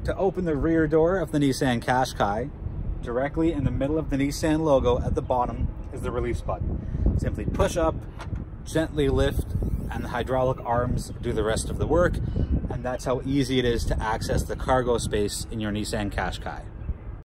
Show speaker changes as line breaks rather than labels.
to open the rear door of the Nissan Qashqai, directly in the middle of the Nissan logo at the bottom is the release button. Simply push up, gently lift, and the hydraulic arms do the rest of the work. And that's how easy it is to access the cargo space in your Nissan Qashqai.